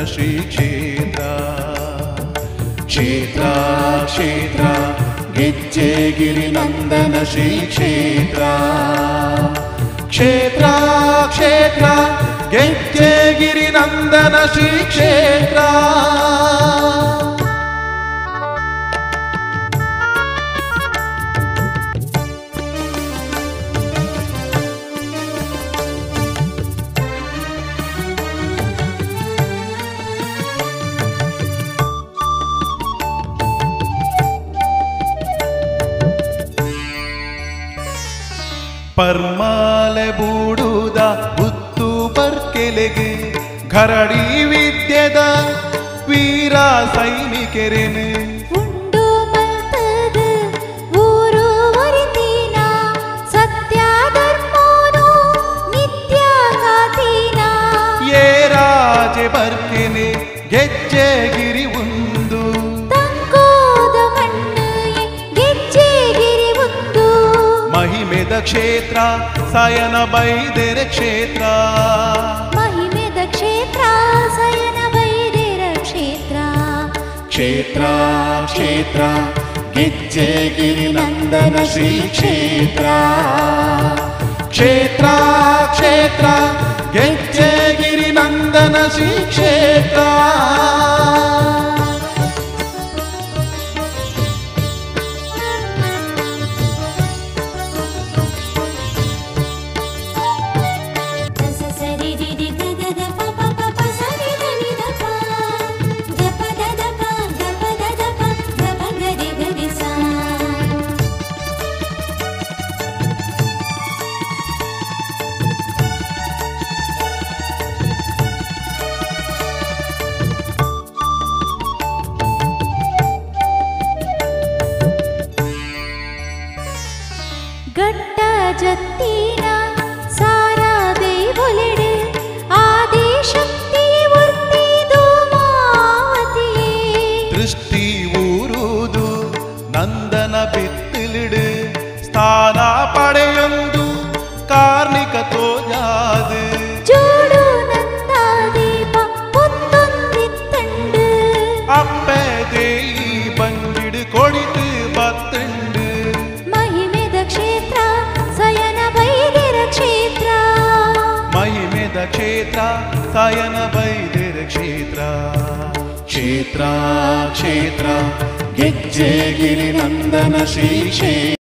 ಶ್ರೀ ಕ್ಷೇತ್ರ ಕ್ಷೇತ್ರ ಕ್ಷೇತ್ರ ಗೆಜ್ಜೆಗಿರಿ ನಂದನ ಶ್ರೀ ಕ್ಷೇತ್ರ ಕ್ಷೇತ್ರ ಕ್ಷೇತ್ರ ಗೆಜ್ಜೆಗಿರಿ ನಂದನ ಶ್ರೀ ಕ್ಷೇತ್ರ ಪರ್ಮಾಲೆ ಬೂಡುದ ಬುತ್ತು ಬರ್ಕೆಲೆಗೆ ಘರಡಿ ವಿದ್ಯೆದ ವೀರ ಸೈನಿಕರೇನೆ ಉಂಡು ಮಲ್ತದ ಊರು ವರಿತೀನ ಸತ್ಯ ಧರ್ಮೋನು ನಿತ್ಯ ಕಾತೀನ ಏ ರಾಜೆ ಬರ್ಕೆನೆ ಗೆಜ್ಜೆಗಿರಿ ಒಂದು ತಂಗೋದ ಮಣ್ಣು ಗೆಜ್ಜೆಗಿರಿ ಒಂದು ಮಹಿಮೆದ ಕ್ಷೇತ್ರ ಸಯನ ಬೈದೆರೆ ಕ್ಷೇತ್ರ ಮಹಿಮೆದ ಕ್ಷೇತ್ರ ಸಯನ ಬೈದೆರ ಕ್ಷೇತ್ರ ಕ್ಷೇತ್ರ ಕ್ಷೇತ್ರ ಗೆಜ್ಜೆಗಿರಿ ನಂದನ ಶ್ರೀ ಕ್ಷೇತ್ರ ಕ್ಷೇತ್ರ ಕ್ಷೇತ್ರ ಗೆಜ್ಜೆಗಿರಿ ನಂದನ ಶ್ರೀ ಕ್ಷೇತ್ರ ಗಟ್ಟ ಜತ್ತಿನ ಸಾರಾ ದೇವೊಲೆಡೆ ಆದಿಶಕ್ತಿ ವರ್ತಿದು ಮಾವತಿಯೇ ದೃಷ್ಟಿ ಊರುದು ನಂದನ ಬಿತ್ತಿಲಿಡು ಸ್ಥಾನ ಪಡೆಯೊಂದು ಕಾರ್ಣಿಕ ತೋಜಾದು ಜೋಡು ನಂದ ದೀಪ ಪುತ್ತೊಂದಿತ್ತಂಡು ಅಪ್ಪೆ ದೇಯಿ ಬಂಗಿಡು ಕೊಡಿತು ಬತ್ತಂಡು ಮಹಿಮೆದ ಕ್ಷೇತ್ರ ಸಯನ ಬೈದೆರ ಕ್ಷೇತ್ರ ಮಹಿಮೆದ ಕ್ಷೇತ್ರ ಸಯನ ಬೈದೆರ ಕ್ಷೇತ್ರ ಕ್ಷೇತ್ರ ಕ್ಷೇತ್ರ ಗೆಜ್ಜೆಗಿರಿ ನಂದನ ಶ್ರೀ ಕ್ಷೇತ್ರ